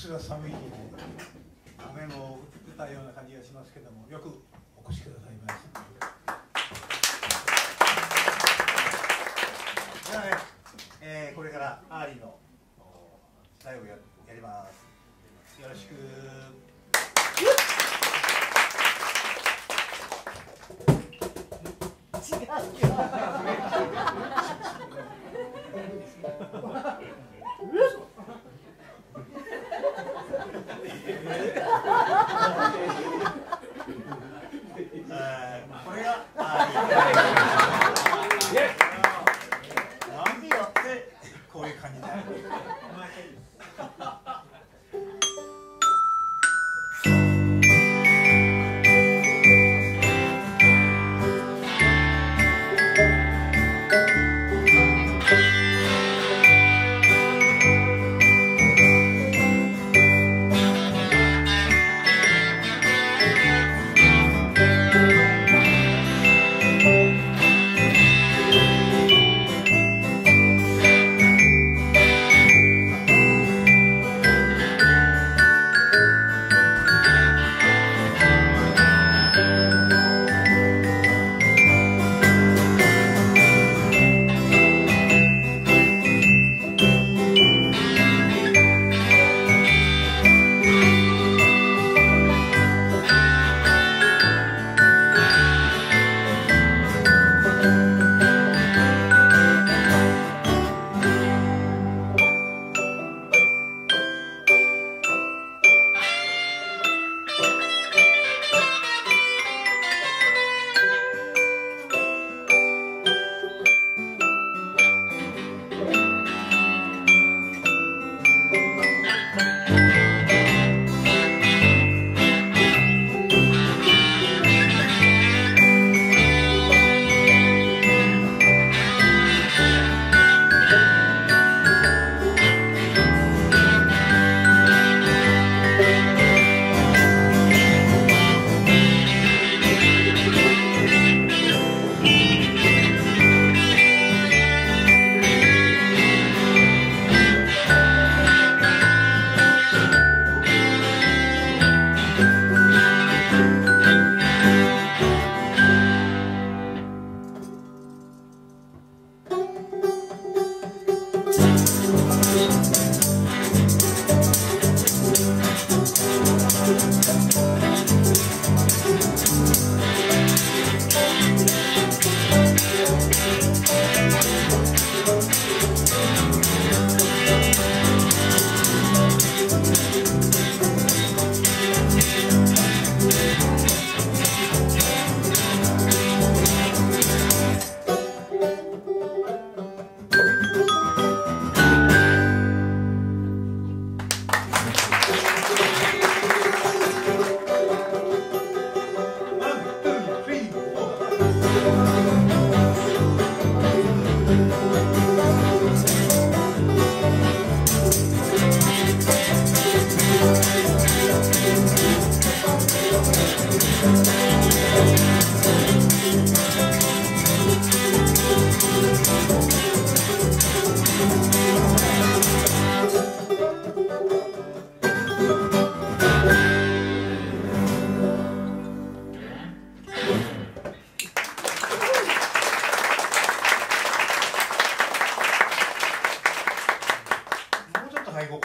が寒い日で雨も降ってたような感じがしますけども、よくお越しくださいました。ではね、これからアーリーの最後やります。よろしく。違う。これがなんでやってこういう感じだよ。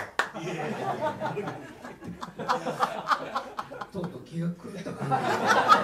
とうとう気が狂った感じ。